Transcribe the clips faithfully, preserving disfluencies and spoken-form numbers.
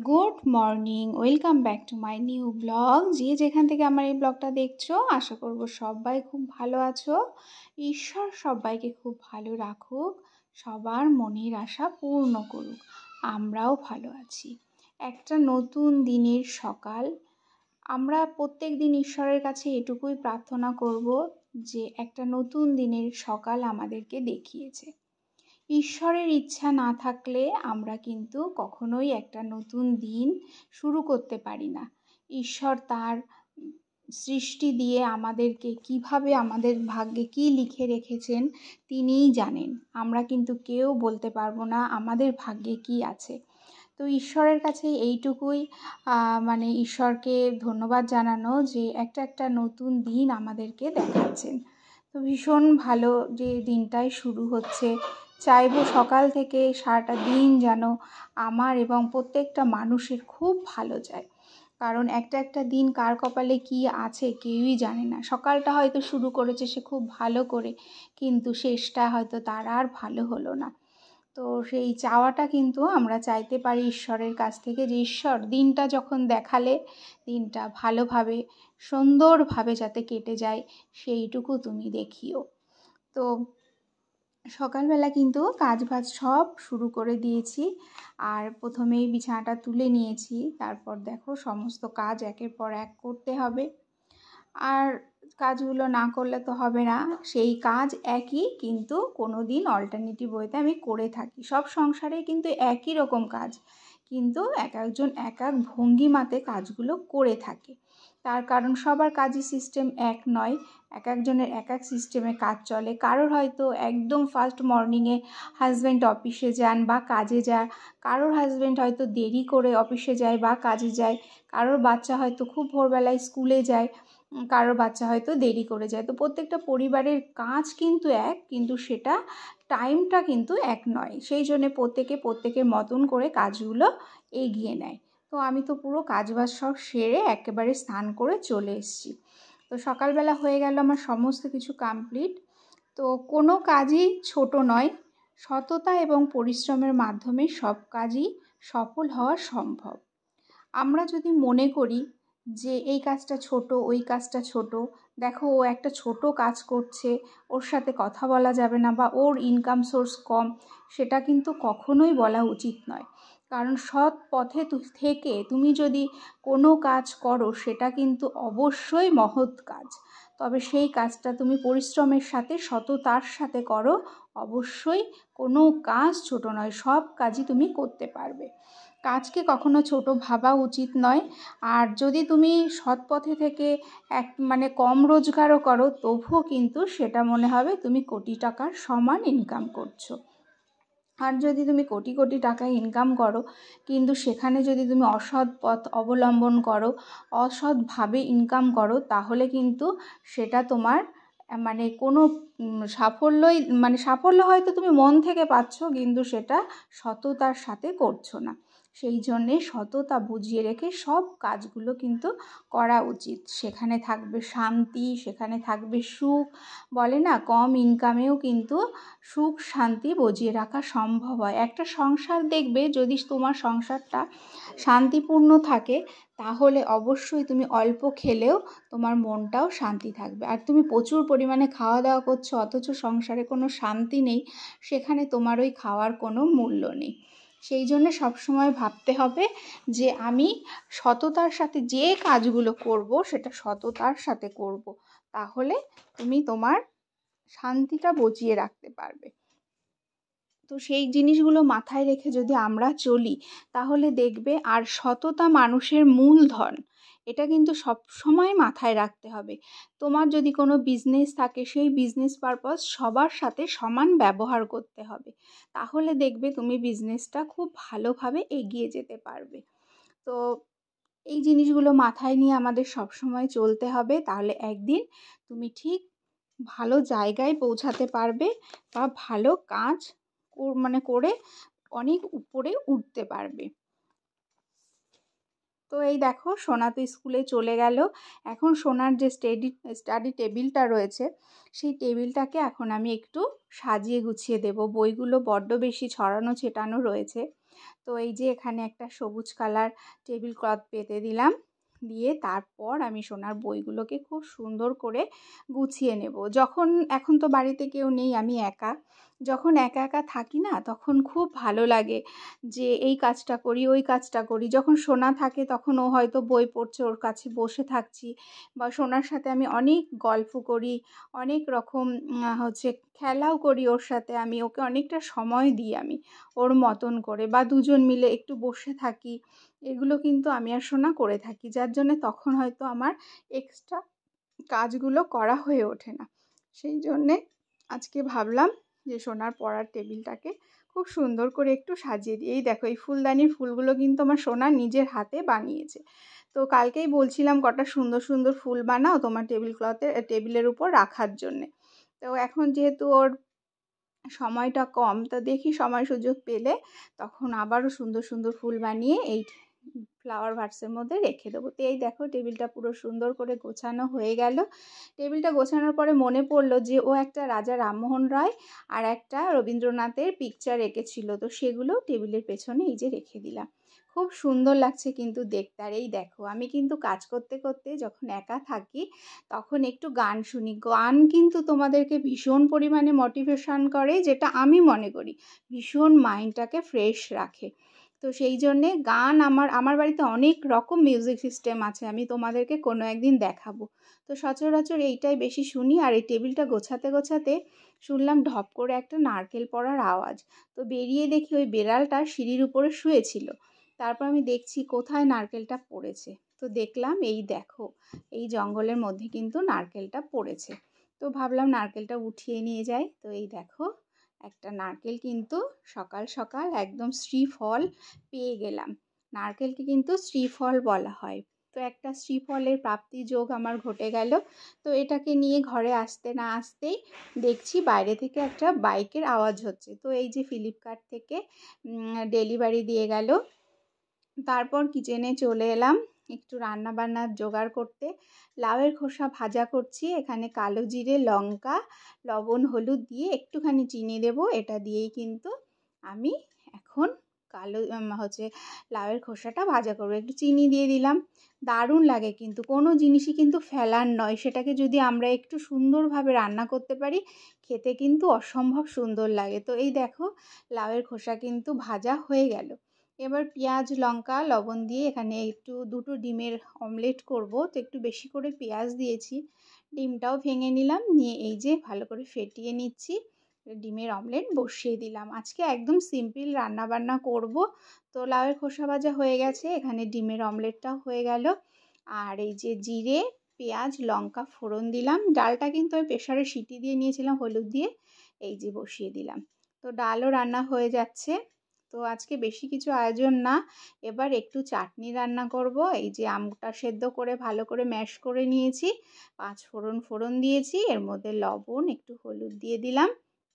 Good morning, welcome back to my new blog. যে যেখান থেকে আমার এই ব্লগটা দেখছো, আশা করব সবাই খুব ভালো আছো। ঈশ্বর সবাইকে খুব ভালো রাখুক, সবার মনের আশা পূর্ণ করুক। আমরাও ভালো আছি। একটা নতুন দিনের সকাল। আমরা প্রত্যেক দিন ঈশ্বরের কাছে এটুকুই প্রার্থনা করব যে একটা নতুন দিনের সকাল আমাদেরকে দেখিয়েছে। ঈশ্বরের ইচ্ছা না থাকলে আমরা কিন্তু কখনোই একটা নতুন দিন শুরু করতে পারি না। ঈশ্বর তার সৃষ্টি দিয়ে আমাদেরকে কিভাবে আমাদের ভাগ্যে কী লিখে রেখেছেন তিনিই জানেন। আমরা কিন্তু কেউ বলতে পারবো না আমাদের ভাগ্যে কী আছে। তো ঈশ্বরের কাছে এইটুকুই মানে ঈশ্বরকে ধন্যবাদ জানানো যে একটা একটা নতুন দিন আমাদেরকে দেখাচ্ছেন। তো ভীষণ ভালো যে দিনটাই শুরু হচ্ছে। চাইবো সকাল থেকে সারাটা দিন যেন আমার এবং প্রত্যেকটা মানুষের খুব ভালো যায়, কারণ একটা একটা দিন কার কপালে কি আছে কেউই জানে না। সকালটা হয়তো শুরু করেছে সে খুব ভালো করে, কিন্তু শেষটা হয়তো তার আর ভালো হলো না। তো সেই চাওয়াটা কিন্তু আমরা চাইতে পারি ঈশ্বরের কাছ থেকে যে ঈশ্বর দিনটা যখন দেখালে দিনটা ভালোভাবে সুন্দরভাবে যাতে কেটে যায় সেইটুকু তুমি দেখিও। তো সকালবেলা কিন্তু কাজ বাজ সব শুরু করে দিয়েছি, আর প্রথমেই বিছানাটা তুলে নিয়েছি। তারপর দেখো সমস্ত কাজ একের পর এক করতে হবে, আর কাজগুলো না করলে তো হবে না। সেই কাজ একই, কিন্তু কোনো দিন অল্টারনেটিভ ওয়েতে আমি করে থাকি। সব সংসারে কিন্তু একই রকম কাজ, কিন্তু এক একজন এক এক ভঙ্গিমাতে কাজগুলো করে থাকে। তার কারণ সবার কাজই সিস্টেম এক নয়, এক একজনের এক এক সিস্টেমে কাজ চলে। কারোর হয়তো একদম ফার্স্ট মর্নিংয়ে হাজব্যান্ড অফিসে যান বা কাজে যায়, কারোর হাজব্যান্ড হয়তো দেরি করে অফিসে যায় বা কাজে যায়, কারোর বাচ্চা হয়তো খুব ভোরবেলায় স্কুলে যায়, কারোর বাচ্চা হয়তো দেরি করে যায়। তো প্রত্যেকটা পরিবারের কাজ কিন্তু এক, কিন্তু সেটা টাইমটা কিন্তু এক নয়। সেই জন্যে প্রত্যেকে প্রত্যেকের মতন করে কাজগুলো এগিয়ে নেয়। তো আমি তো পুরো কাজবাজ সব সেরে একেবারে স্নান করে চলে এসেছি। তো সকালবেলা হয়ে গেল আমার সমস্ত কিছু কমপ্লিট। তো কোনো কাজই ছোট নয়, সততা এবং পরিশ্রমের মাধ্যমে সব কাজই সফল হওয়া সম্ভব। আমরা যদি মনে করি যে এই কাজটা ছোট, ওই কাজটা ছোট, দেখো ও একটা ছোট কাজ করছে, ওর সাথে কথা বলা যাবে না বা ওর ইনকাম সোর্স কম, সেটা কিন্তু কখনোই বলা উচিত নয়। কারণ সৎ পথে থেকে তুমি যদি কোনো কাজ করো সেটা কিন্তু অবশ্যই মহৎ কাজ। তবে সেই কাজটা তুমি পরিশ্রমের সাথে সততার সাথে করো, অবশ্যই কোনো কাজ ছোট নয়, সব কাজই তুমি করতে পারবে। কাজকে কখনো ছোট ভাবা উচিত নয়। আর যদি তুমি সৎ পথে থেকে এক মানে কম রোজগারও করো, তবুও কিন্তু সেটা মনে হবে তুমি কোটি টাকার সমান ইনকাম করছো। আর যদি তুমি কোটি কোটি টাকা ইনকাম করো, কিন্তু সেখানে যদি তুমি অসৎ পথ অবলম্বন করো, অসৎভাবে ইনকাম করো, তাহলে কিন্তু সেটা তোমার মানে কোনো সাফল্যই মানে সাফল্য হয়তো তুমি মন থেকে পাচ্ছ, কিন্তু সেটা সততার সাথে করছো না। সেই জন্যে সততা বুঝিয়ে রেখে সব কাজগুলো কিন্তু করা উচিত। সেখানে থাকবে শান্তি, সেখানে থাকবে সুখ। বলে না, কম ইনকামেও কিন্তু সুখ শান্তি বজিয়ে রাখা সম্ভব হয়। একটা সংসার দেখবে, যদি তোমার সংসারটা শান্তিপূর্ণ থাকে, তাহলে অবশ্যই তুমি অল্প খেলেও তোমার মনটাও শান্তি থাকবে। আর তুমি প্রচুর পরিমাণে খাওয়া দাওয়া করছো অথচ সংসারে কোনো শান্তি নেই, সেখানে তোমার ওই খাওয়ার কোনো মূল্য নেই। সেই জন্য সবসময় ভাবতে হবে যে আমি সততার সাথে যে কাজগুলো করব সেটা সততার সাথে করব, তাহলে তুমি তোমার শান্তিটা বজিয়ে রাখতে পারবে। তো সেই জিনিসগুলো মাথায় রেখে যদি আমরা চলি, তাহলে দেখবে, আর সততা মানুষের মূলধন, এটা কিন্তু সব সময় মাথায় রাখতে হবে। তোমার যদি কোনো বিজনেস থাকে, সেই বিজনেস পারপাস সবার সাথে সমান ব্যবহার করতে হবে, তাহলে দেখবে তুমি বিজনেসটা খুব ভালোভাবে এগিয়ে যেতে পারবে। তো এই জিনিসগুলো মাথায় নিয়ে আমাদের সব সময় চলতে হবে, তাহলে একদিন তুমি ঠিক ভালো জায়গায় পৌঁছাতে পারবে বা ভালো কাজ মানে করে অনেক উপরে উঠতে পারবে। তো এই দেখো, সোনা তো স্কুলে চলে গেল। এখন সোনার যে স্টাডি স্টাডি টেবিলটা রয়েছে, সেই টেবিলটাকে এখন আমি একটু সাজিয়ে গুছিয়ে দেব। বইগুলো বড্ড বেশি ছড়ানো ছেটানো রয়েছে, তো এই যে এখানে একটা সবুজ কালার টেবিল ক্লথ পেতে দিলাম, দিয়ে তারপর আমি সোনার বইগুলোকে খুব সুন্দর করে গুছিয়ে নেব। যখন এখন তো বাড়িতে কেউ নেই, আমি একা, যখন একা একা থাকি না তখন খুব ভালো লাগে যে এই কাজটা করি ওই কাজটা করি। যখন সোনা থাকে তখন ও হয়তো বই পড়ছে, ওর কাছে বসে থাকছি, বা সোনার সাথে আমি অনেক গল্প করি, অনেক রকম হচ্ছে খেলাও করি ওর সাথে, আমি ওকে অনেকটা সময় দিই আমি ওর মতন করে, বা দুজন মিলে একটু বসে থাকি। এগুলো কিন্তু আমি আর সোনা করে থাকি, যার জন্য তখন হয়তো আমার এক্সট্রা কাজগুলো করা হয়ে ওঠে না। সেই জন্যে আজকে ভাবলাম যে সোনার পড়ার টেবিলটাকে খুব সুন্দর করে একটু সাজিয়ে দিই। এই দেখো এই ফুলদানির ফুলগুলো কিন্তু আমার সোনা নিজের হাতে বানিয়েছে। তো কালকেই বলছিলাম কটা সুন্দর সুন্দর ফুল বানাও তোমার টেবিল ক্লথের টেবিলের উপর রাখার জন্যে। তো এখন যেহেতু ওর সময়টা কম, তো দেখি সময় সুযোগ পেলে তখন আবারও সুন্দর সুন্দর ফুল বানিয়ে এই ফ্লাওয়ার ভাসের মধ্যে রেখে দেবো। তো এই দেখো টেবিলটা পুরো সুন্দর করে গোছানো হয়ে গেল। টেবিলটা গোছানোর পরে মনে পড়লো যে ও একটা রাজা রামমোহন রায় আর একটা রবীন্দ্রনাথের পিকচার এঁকেছিল, তো সেগুলো টেবিলের পেছনে এই যে রেখে দিলাম। খুব সুন্দর লাগছে কিন্তু দেখতে। আর এই দেখো আমি কিন্তু কাজ করতে করতে যখন একা থাকি তখন একটু গান শুনি। গান কিন্তু তোমাদেরকে ভীষণ পরিমাণে মোটিভেশন করে, যেটা আমি মনে করি ভীষণ মাইন্ডটাকে ফ্রেশ রাখে। তো সেই জন্যে গান আমার আমার বাড়িতে অনেক রকম মিউজিক সিস্টেম আছে, আমি তোমাদেরকে কোনো একদিন দেখাবো। তো সচরাচর এইটাই বেশি শুনি। আর এই টেবিলটা গোছাতে গোছাতে শুনলাম ঢপ করে একটা নারকেল পড়ার আওয়াজ। তো বেরিয়ে দেখি ওই বেড়ালটা সিঁড়ির উপরে শুয়েছিল। তারপর আমি দেখছি কোথায় নারকেলটা পড়েছে। তো দেখলাম এই দেখো এই জঙ্গলের মধ্যে কিন্তু নারকেলটা পড়েছে। তো ভাবলাম নারকেলটা উঠিয়ে নিয়ে যাই। তো এই দেখো একটা নারকেল কিন্তু সকাল সকাল একদম শ্রীফল পেয়ে গেলাম। নারকেলকে কিন্তু শ্রীফল বলা হয়। তো একটা শ্রীফলের প্রাপ্তি যোগ আমার ঘটে গেল। তো এটাকে নিয়ে ঘরে আসতে না আসতেই দেখছি বাইরে থেকে একটা বাইকের আওয়াজ হচ্ছে। তো এই যে ফ্লিপকার্ট থেকে ডেলিভারি দিয়ে গেল। তারপর কিচেনে চলে এলাম একটু রান্না বান্নার জোগাড় করতে। লাউয়ের খোসা ভাজা করছি, এখানে কালো জিরে, লঙ্কা, লবণ, হলুদ দিয়ে একটুখানি চিনি দেব। এটা দিয়েই কিন্তু আমি এখন কালো হচ্ছে লাউয়ের খোসাটা ভাজা করবো। একটু চিনি দিয়ে দিলাম, দারুণ লাগে কিন্তু। কোনো জিনিসই কিন্তু ফেলার নয়, সেটাকে যদি আমরা একটু সুন্দরভাবে রান্না করতে পারি খেতে কিন্তু অসম্ভব সুন্দর লাগে। তো এই দেখো লাউয়ের খোসা কিন্তু ভাজা হয়ে গেল। এবার পেঁয়াজ, লঙ্কা, লবণ দিয়ে এখানে একটু দুটো ডিমের অমলেট করব। তো একটু বেশি করে পেঁয়াজ দিয়েছি, ডিমটাও ভেঙে নিলাম, নিয়ে এই যে ভালো করে ফেটিয়ে নিচ্ছি। ডিমের অমলেট বসিয়ে দিলাম। আজকে একদম সিম্পল রান্না বান্না করব। তো লাউয়ের খোসা ভাজা হয়ে গেছে, এখানে ডিমের অমলেটটাও হয়ে গেল। আর এই যে জিরে, পেঁয়াজ, লঙ্কা ফোড়ন দিলাম। ডালটা কিন্তু আমি প্রেসারে সিটি দিয়ে নিয়েছিলাম হলুদ দিয়ে, এই যে বসিয়ে দিলাম। তো ডালও রান্না হয়ে যাচ্ছে। তো আজকে বেশি কিছু আয়োজন না, এবার একটু চাটনি রান্না করব। এই যে আমটা সেদ্ধ করে ভালো করে ম্যাশ করে নিয়েছি, পাঁচ ফোড়ন ফোড়ন দিয়েছি, এর মধ্যে লবণ, একটু হলুদ দিয়ে দিলাম,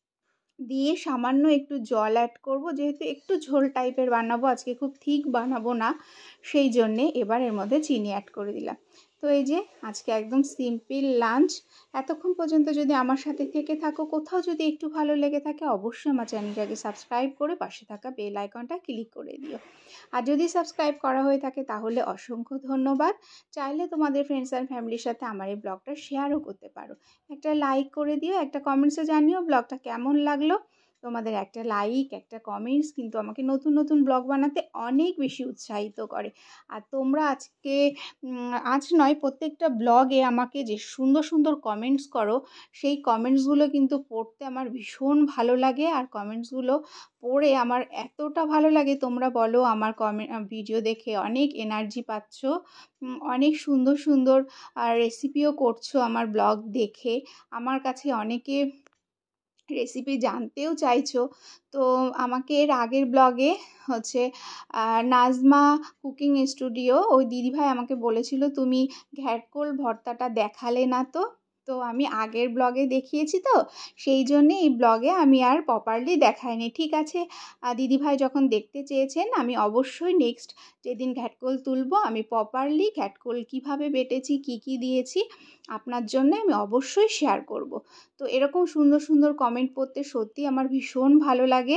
দিয়ে সামান্য একটু জল অ্যাড করব, যেহেতু একটু ঝোল টাইপের বানাবো আজকে, খুব ঠিক বানাবো না, সেই জন্যে এবার এর মধ্যে চিনি অ্যাড করে দিলাম। তো এই যে আজকে একদম সিম্পল লাঞ্চ। এতক্ষণ পর্যন্ত যদি আমার সাথে থেকে থাকো, কোথাও যদি একটু ভালো লেগে থাকে অবশ্যই আমার চ্যানেলটাকে সাবস্ক্রাইব করে পাশে থাকা বেল আইকনটা ক্লিক করে দিও। আর যদি সাবস্ক্রাইব করা হয়ে থাকে তাহলে অসংখ্য ধন্যবাদ। চাইলে তোমাদের ফ্রেন্ডস অ্যান্ড ফ্যামিলির সাথে আমার এই ব্লগটা শেয়ারও করতে পারো। একটা লাইক করে দিও, একটা কমেন্টসে জানিও ব্লগটা কেমন লাগলো। তোমাদের একটা লাইক, একটা কমেন্টস কিন্তু আমাকে নতুন নতুন ব্লগ বানাতে অনেক বেশি উৎসাহিত করে। আর তোমরা আজকে আজ নয় প্রত্যেকটা ব্লগে আমাকে যে সুন্দর সুন্দর কমেন্টস করো, সেই কমেন্টসগুলো কিন্তু পড়তে আমার ভীষণ ভালো লাগে। আর কমেন্টসগুলো পড়ে আমার এতটা ভালো লাগে, তোমরা বলো আমার কমেন্ট ভিডিও দেখে অনেক এনার্জি পাচ্ছ, অনেক সুন্দর সুন্দর রেসিপিও করছো আমার ব্লগ দেখে। আমার কাছে অনেকে রেসিপি জানতেও চাইছো। তো আমাকে এর আগের ব্লগে হচ্ছে নাজমা কুকিং স্টুডিও, ওই দিদিভাই আমাকে বলেছিল তুমি ঘ্যাটকোল ভর্তাটা দেখালে না। তো তো আমি আগের ব্লগে দেখিয়েছি, তো সেই জন্যে এই ব্লগে আমি আর প্রপারলি দেখাইনি। ঠিক আছে দিদিভাই যখন দেখতে চেয়েছেন, আমি অবশ্যই নেক্সট যেদিন ঘ্যাটকোল তুলবো আমি প্রপারলি ঘ্যাটকোল কীভাবে বেটেছি, কি কি দিয়েছি আপনার জন্য আমি অবশ্যই শেয়ার করব। তো এরকম সুন্দর সুন্দর কমেন্ট পড়তে সত্যি আমার ভীষণ ভালো লাগে।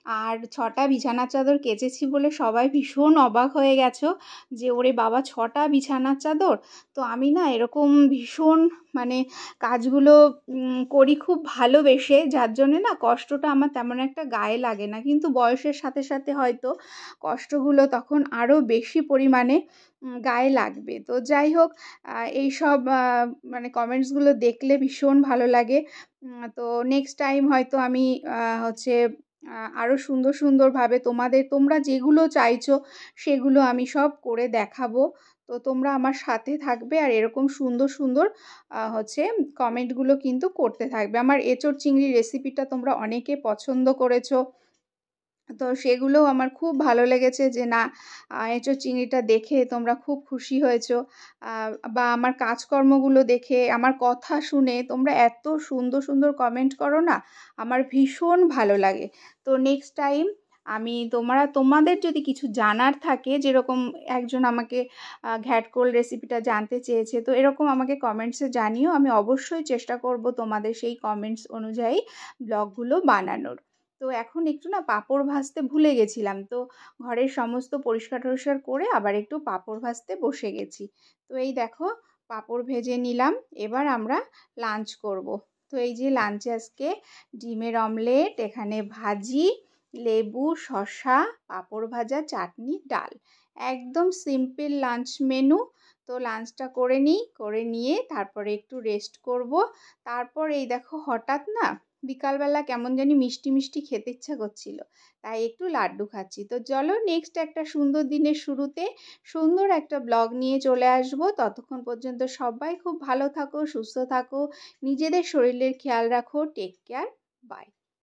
আর ছটা বিছানার চাদর কেচেছি বলে সবাই ভীষণ অবাক হয়ে গেছো যে ওরে বাবা ছটা বিছানার চাদর। তো আমি না এরকম ভীষণ মানে কাজগুলো করি খুব ভালোবেসে, যার জন্যে না কষ্টটা আমার তেমন একটা গায়ে লাগে না, কিন্তু বয়সের সাথে সাথে হয়তো কষ্টগুলো তখন আরও বেশি পরিমাণে গায়ে লাগবে। তো যাই হোক, এইসব মানে কমেন্টসগুলো দেখলে ভীষণ ভালো লাগে। তো নেক্সট টাইম হয়তো আমি হচ্ছে আরও সুন্দর সুন্দরভাবে তোমাদের তোমরা যেগুলো চাইছো সেগুলো আমি সব করে দেখাবো। তো তোমরা আমার সাথে থাকবে আর এরকম সুন্দর সুন্দর হচ্ছে কমেন্টগুলো কিন্তু করতে থাকবে। আমার এঁচোড় চিংড়ি রেসিপিটা তোমরা অনেকে পছন্দ করেছো, তো সেগুলোও আমার খুব ভালো লেগেছে যে না এঁচোড় চিংড়িটা দেখে তোমরা খুব খুশি হয়েছো, বা আমার কাজকর্মগুলো দেখে আমার কথা শুনে তোমরা এত সুন্দর সুন্দর কমেন্ট করো না, আমার ভীষণ ভালো লাগে। তো নেক্সট টাইম আমি তোমরা তোমাদের যদি কিছু জানার থাকে, যেরকম একজন আমাকে ঘ্যাটকোল রেসিপিটা জানতে চেয়েছে, তো এরকম আমাকে কমেন্টসে জানিও, আমি অবশ্যই চেষ্টা করব তোমাদের সেই কমেন্টস অনুযায়ী ব্লগগুলো বানানোর। তো এখন একটু না পাঁপড় ভাজতে ভুলে গেছিলাম, তো ঘরের সমস্ত পরিষ্কার টরিষ্কার করে আবার একটু পাঁপড় ভাজতে বসে গেছি। তো এই দেখো পাঁপড় ভেজে নিলাম, এবার আমরা লাঞ্চ করব। তো এই যে লাঞ্চে আজকে ডিমের অমলেট, এখানে ভাজি, লেবু, শসা, পাঁপড় ভাজা, চাটনি, ডাল, একদম সিম্পল লাঞ্চ মেনু। তো লাঞ্চটা করে নিই, করে নিয়ে তারপরে একটু রেস্ট করব। তারপর এই দেখো হঠাৎ না বিকালবেলা কেমন জানি মিষ্টি মিষ্টি খেতে ইচ্ছা করছিল, তাই একটু লাড্ডু খাচ্ছি। তো চলো নেক্সট একটা সুন্দর দিনের শুরুতে সুন্দর একটা ব্লগ নিয়ে চলে আসব। ততক্ষণ পর্যন্ত সবাই খুব ভালো থাকো, সুস্থ থাকো, নিজেদের শরীরের খেয়াল রাখো। Take care, by.